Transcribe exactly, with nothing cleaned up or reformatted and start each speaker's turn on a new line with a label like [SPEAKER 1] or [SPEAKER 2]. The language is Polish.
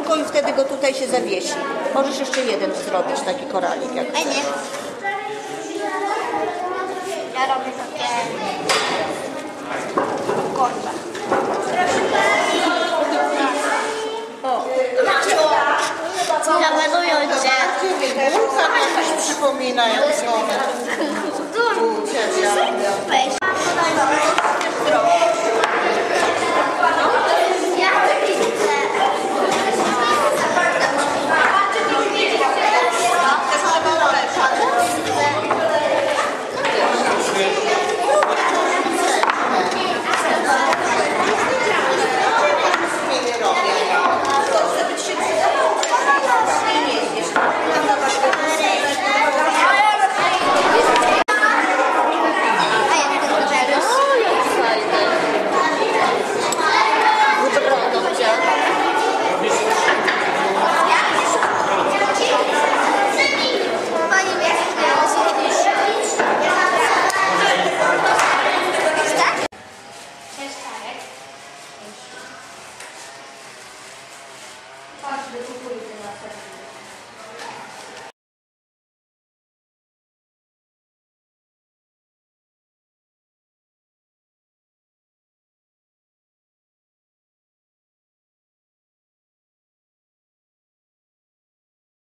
[SPEAKER 1] tylko i wtedy go tutaj się zawiesi. Możesz jeszcze jeden zrobić, taki koralik. Jak
[SPEAKER 2] A nie. Ja robię takie korze. Zamalujące.
[SPEAKER 1] Wulkan jakoś przypomina, jak słowa.
[SPEAKER 2] Każdy kupuje na